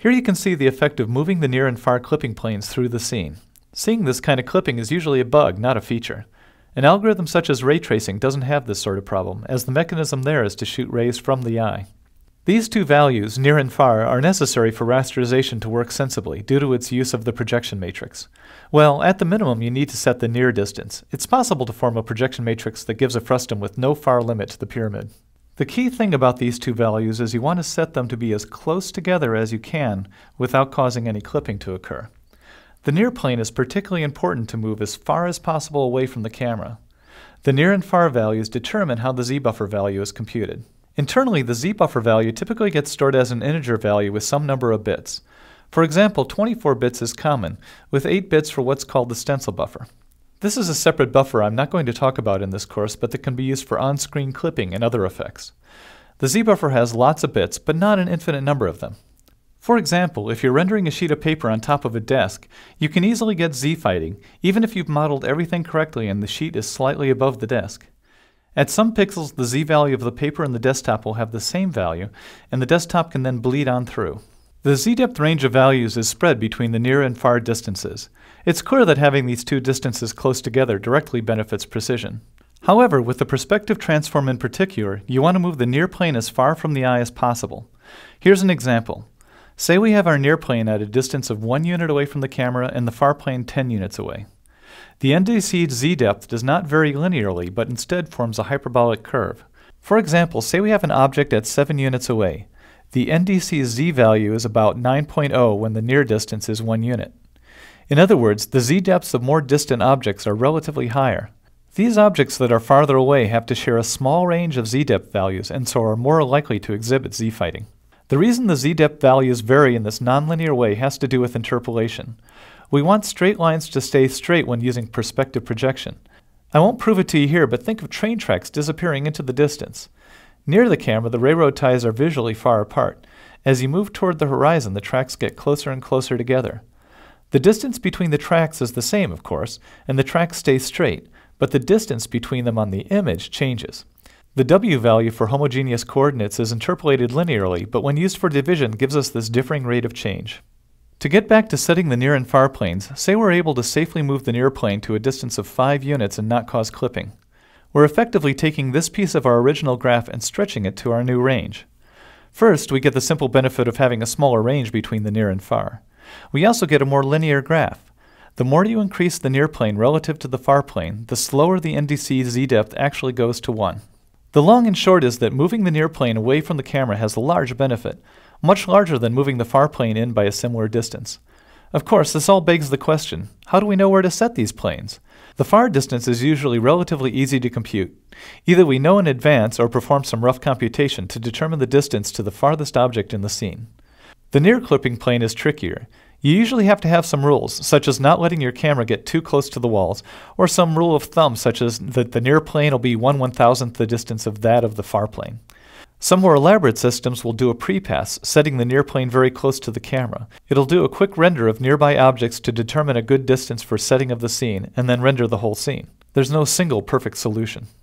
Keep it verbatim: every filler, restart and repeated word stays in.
Here you can see the effect of moving the near and far clipping planes through the scene. Seeing this kind of clipping is usually a bug, not a feature. An algorithm such as ray tracing doesn't have this sort of problem, as the mechanism there is to shoot rays from the eye. These two values, near and far, are necessary for rasterization to work sensibly due to its use of the projection matrix. Well, at the minimum you need to set the near distance. It's possible to form a projection matrix that gives a frustum with no far limit to the pyramid. The key thing about these two values is you want to set them to be as close together as you can without causing any clipping to occur. The near plane is particularly important to move as far as possible away from the camera. The near and far values determine how the z-buffer value is computed. Internally, the z-buffer value typically gets stored as an integer value with some number of bits. For example, twenty-four bits is common, with eight bits for what's called the stencil buffer. This is a separate buffer I'm not going to talk about in this course, but that can be used for on-screen clipping and other effects. The z-buffer has lots of bits, but not an infinite number of them. For example, if you're rendering a sheet of paper on top of a desk, you can easily get z-fighting, even if you've modeled everything correctly and the sheet is slightly above the desk. At some pixels, the z-value of the paper and the desktop will have the same value, and the desktop can then bleed on through. The z-depth range of values is spread between the near and far distances. It's clear that having these two distances close together directly benefits precision. However, with the perspective transform in particular, you want to move the near plane as far from the eye as possible. Here's an example. Say we have our near plane at a distance of one unit away from the camera and the far plane ten units away. The N D C z-depth does not vary linearly, but instead forms a hyperbolic curve. For example, say we have an object at seven units away. The N D C z-value is about nine point zero when the near distance is one unit. In other words, the z-depths of more distant objects are relatively higher. These objects that are farther away have to share a small range of z-depth values and so are more likely to exhibit z-fighting. The reason the z-depth values vary in this nonlinear way has to do with interpolation. We want straight lines to stay straight when using perspective projection. I won't prove it to you here, but think of train tracks disappearing into the distance. Near the camera, the railroad ties are visually far apart. As you move toward the horizon, the tracks get closer and closer together. The distance between the tracks is the same, of course, and the tracks stay straight, but the distance between them on the image changes. The W value for homogeneous coordinates is interpolated linearly, but when used for division gives us this differing rate of change. To get back to setting the near and far planes, say we're able to safely move the near plane to a distance of five units and not cause clipping. We're effectively taking this piece of our original graph and stretching it to our new range. First, we get the simple benefit of having a smaller range between the near and far. We also get a more linear graph. The more you increase the near plane relative to the far plane, the slower the N D C z-depth actually goes to one. The long and short is that moving the near plane away from the camera has a large benefit, much larger than moving the far plane in by a similar distance. Of course, this all begs the question, how do we know where to set these planes? The far distance is usually relatively easy to compute. Either we know in advance or perform some rough computation to determine the distance to the farthest object in the scene. The near clipping plane is trickier. You usually have to have some rules, such as not letting your camera get too close to the walls, or some rule of thumb such as that the near plane will be one one-thousandth the distance of that of the far plane. Some more elaborate systems will do a pre-pass, setting the near plane very close to the camera. It'll do a quick render of nearby objects to determine a good distance for setting of the scene, and then render the whole scene. There's no single perfect solution.